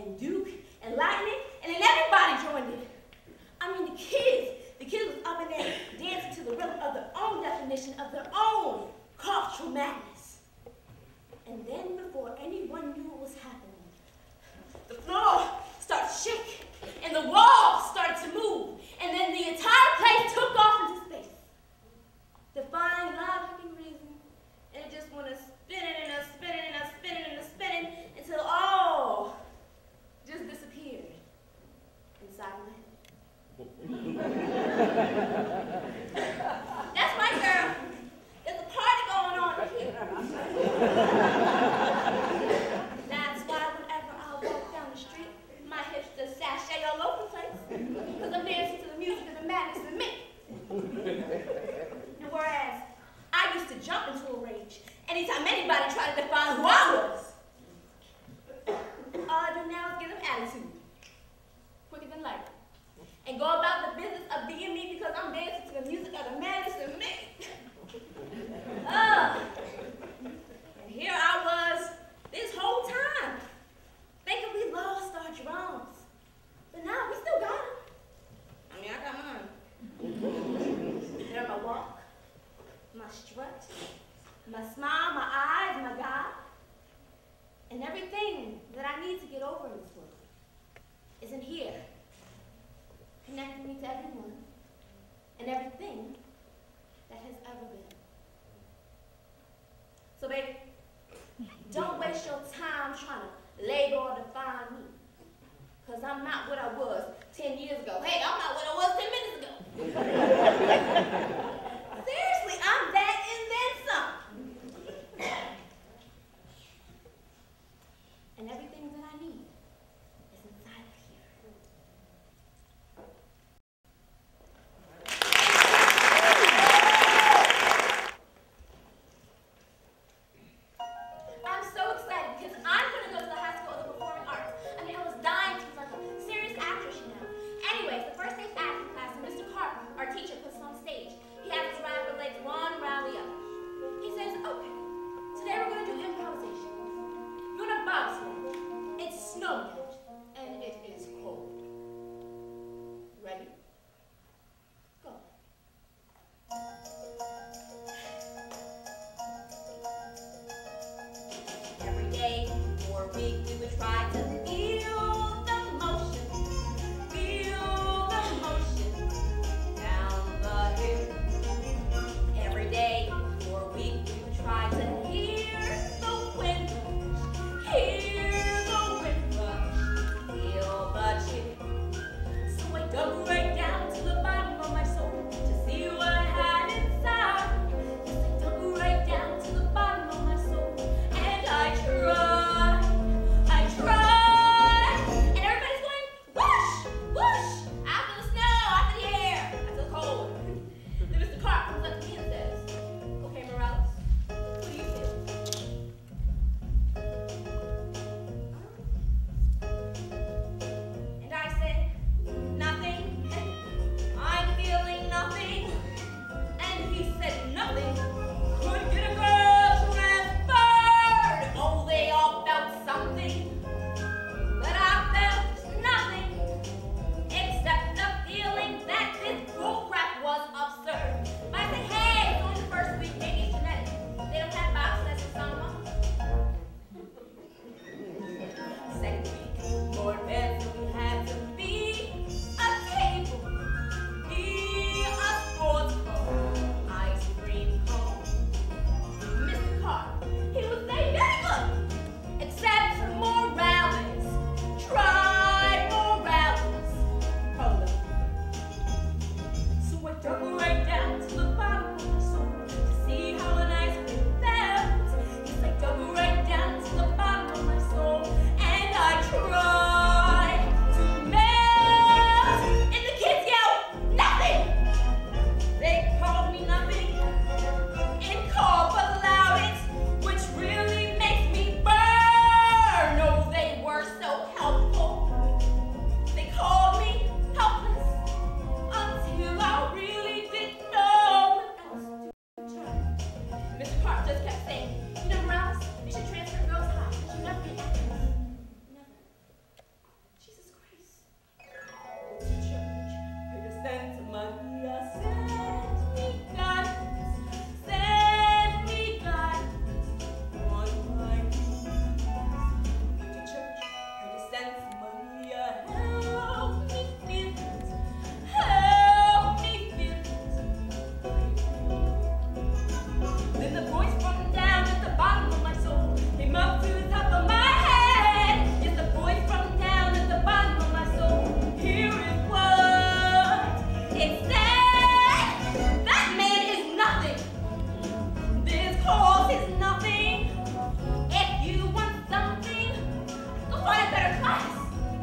and Duke and Lightning, and then everybody joined in. I mean, the kids was up in there dancing to the rhythm of their own definition of their own cultural madness. And then before anyone knew what was happening, the floor started to shake, and the walls started to move, and then the entire place took off into space. Defying logic and reason, and it just went a spinning and a spinning and a spinning and a spinning until all just disappeared inside my head. That's my girl. There's a party going on here. That's why whenever I walk down the street, my hips just sashay all over the place, because I'm dancing to the music of the madness in me. And whereas I used to jump into a rage anytime anybody tried to define who I was, all I do now is give them attitude, quicker than light, and go about the business of being me because I'm dancing to the music of the madness in me. And here I was this whole time, thinking we lost our drums, but now we still got them. I mean, I got mine. They're my walk, my strut, my smile, my eyes, my God, and everything that I need to get over in this world is in here, connecting me to everyone and everything that has ever been. So baby, don't waste your time trying to label or define me, because I'm not what I was 10 years ago. Hey, I'm not what I was 10 minutes ago. Seriously, I'm that and then some. And everything that I need is inside of here. I'm so excited because I'm going to go to the High School of the Performing Arts. I mean, I was dying to be like a serious actress, you know. Anyways, the first day acting class, Mr. Carter, our teacher, puts us on stage. He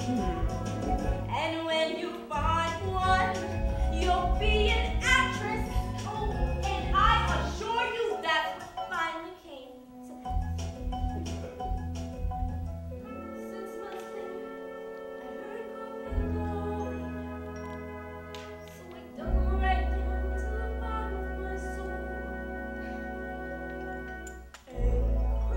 And when you find one, you'll be an actress. Oh, and I assure you that's what finally came to pass. 6 months later, I heard Coffee going. So it dug right down to the bottom of my soul. And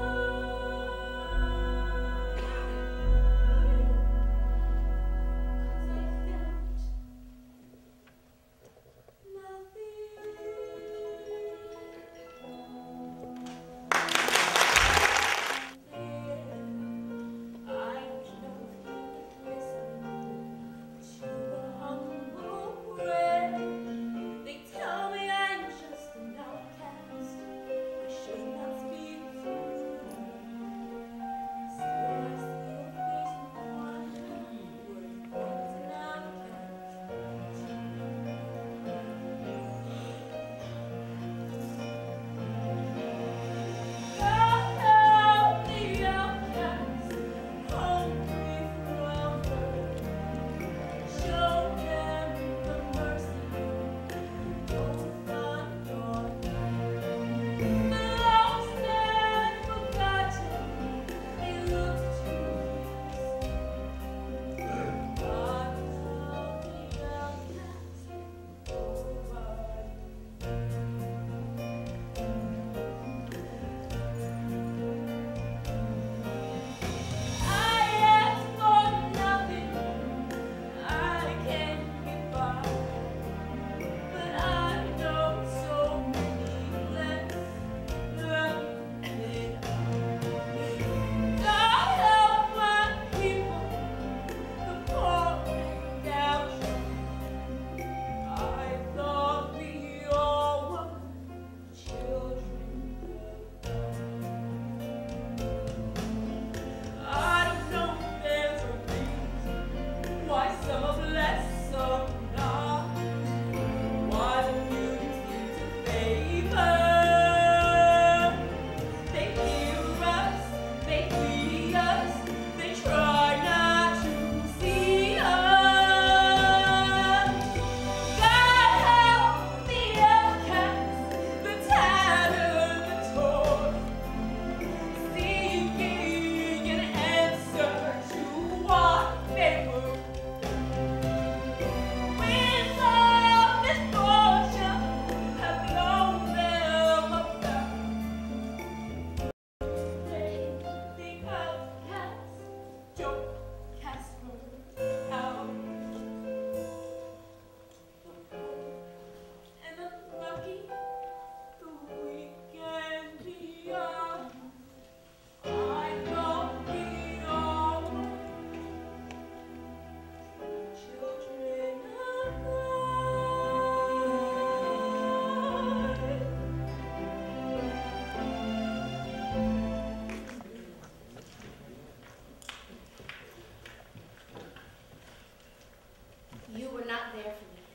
you were not there for me.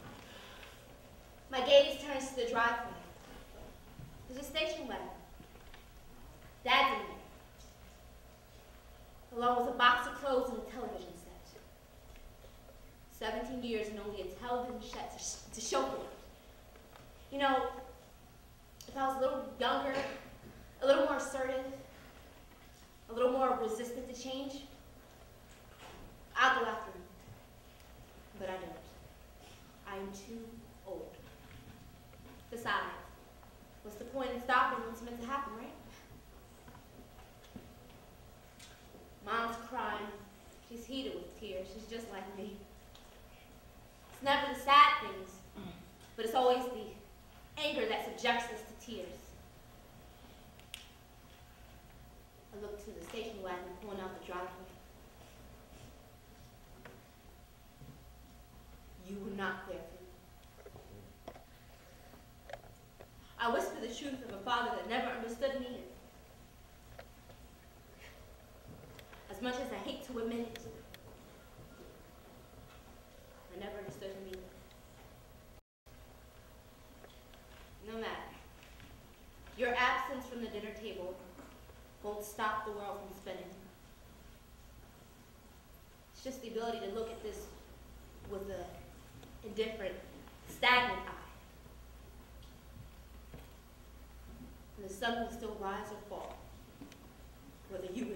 My gaze turns to the driveway. There's a station wagon. Dad's in there, along with a box of clothes and a television set. 17 years and only a television set to show for it. You know, if I was a little younger, a little more assertive, a little more resistant to change, I'll go after him. But I don't. I am too old. Besides, what's the point in stopping what's meant to happen, right? Mom's crying. She's heated with tears. She's just like me. It's never the sad things, but it's always the anger that subjects us to tears. I look to the station wagon pulling out the driveway. You were not there for me. I whisper the truth of a father that never understood me. As much as I hate to admit it, I never understood him either. No matter. Your absence from the dinner table won't stop the world from spinning. It's just the ability to look at this with an indifferent, stagnant eye. And the sun will still rise or fall, whether you